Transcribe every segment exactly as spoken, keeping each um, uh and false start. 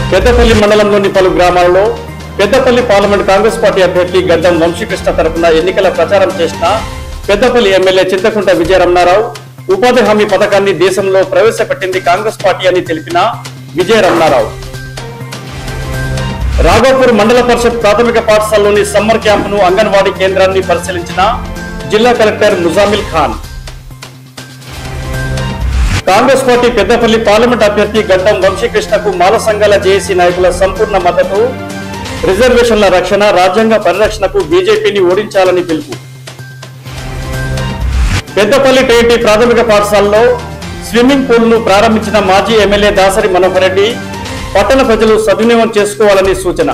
పెద్దపల్లి మండలంలోని పలు గ్రామాలలో పెద్దపల్లి పార్లమెంట్ కాంగ్రెస్ పార్టీ అభ్యర్థి గడ్డం వంశీకృష్ణ తరపున ఎన్నికల ప్రచారం చేసిన పెద్దపల్లి ఎమ్మెల్యే చింతకుంట విజయరమణారావు ఉపాధి హామీ పథకాన్ని దేశంలో ప్రవేశపెట్టింది కాంగ్రెస్ పార్టీ అని తెలిపిన విజయరమణారావు రాఘోపూర్ మండల పరిషత్ ప్రాథమిక పాఠశాలలోని సమ్మర్ క్యాంపును అంగన్వాడీ కేంద్రాన్ని పరిశీలించిన జిల్లా collector Muzammil Khan. Congress party Peddapalli parliament అభ్యర్థి గడ్డం వంశీకృష్ణకు మాల సంఘాల జేఏసీ నాయకుల సంపూర్ణ మద్దతు. రిజర్వేషన్ల రక్షణ, రాజ్యాంగ పరిరక్షణకు బీజేపీని ఓడించాలని పిలుపు. పెద్దపల్లి టీఐటీ ప్రాథమిక పాఠశాలలో స్విమ్మింగ్ పూల్ ను ప్రారంభించిన మాజీ ఎమ్మెల్యే దాసరి మనోహర్ రెడ్డి పట్టణ ప్రజలు సద్వినియోగం చేసుకోవాలని సూచన.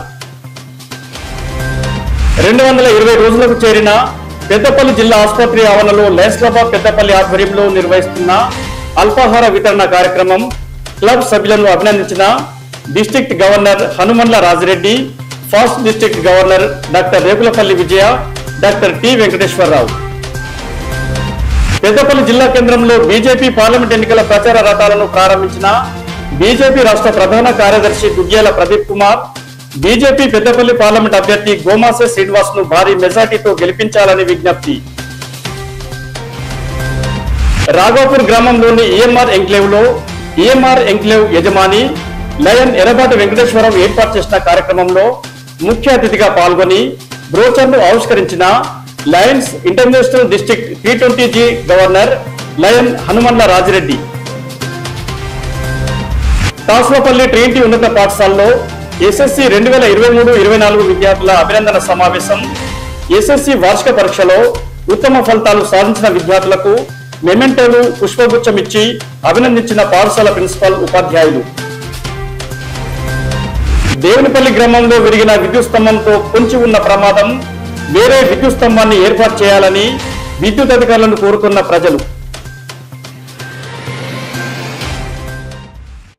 రెండు వందల ఇరవై రోజులకు చేరిన పెద్దపల్లి జిల్లా ఆసుపత్రి ఆవరణలో లయన్స్ క్లబ్ ఆఫ్ పెద్దపల్లి ఆధ్వర్యంలో నిర్వహిస్తున్న అల్పాహార వితరణ కార్యక్రమం క్లబ్ సభ్యులను అభినందించిన district governor Hanumandla Rajireddy, past district governor doctor Rekulapalli Vijaya, doctor T Venkateswararao. Peddapalli జిల్లా కేంద్రంలో బీజేపీ పార్లమెంట్ ఎన్నికల ప్రచార రథాలను ప్రారంభించిన బీజేపీ రాష్ట్ర ప్రధాన కార్యదర్శి దుగ్గ్యాల ప్రదీప్ కుమార్ బీజేపీ పెద్దపల్లి పార్లమెంట్ అభ్యర్థి గోమాసే శ్రీనివాస్ ను భారీ మెజార్టీతో గెలిపించాలని విజ్ఞప్తి. రాఘోపూర్ గ్రామంలోని ఈఎంఆర్ ఎంక్లేవ్ లో ఈఎంఆర్ ఎంక్లేవ్ యజమాని లయన్ ఎర్రబాటి వెంకటేశ్వరరావు ఏర్పాటు చేసిన కార్యక్రమంలో ముఖ్య అతిథిగా పాల్గొని బ్రోచర్ను ఆవిష్కరించిన lions international district T twenty G governor lion Hanumandla Rajireddy. Taslapalli Trinity ఉన్నత పాఠశాలలో ఎస్ఎస్సి రెండు వేల ఇరవై మూడు ఇరవై నాలుగు విద్యార్థుల అభినందన సమావేశం. ఎస్ఎస్సి వార్షిక పరీక్షలో ఉత్తమ ఫలితాలు సాధించిన విద్యార్థులకు మెమెంటోలు, పుష్పగుచ్చం ఇచ్చి అభినందించిన పాఠశాల ప్రిన్సిపల్, ఉపాధ్యాయులు. దేవునిపల్లి గ్రామంలో విరిగిన విద్యుత్ స్తంభంతో పొంచి ఉన్న ప్రమాదం, వేరే విద్యుత్ స్తంభాన్ని ఏర్పాటు చేయాలని విద్యుత్ అధికారులను కోరుతున్న ప్రజలు.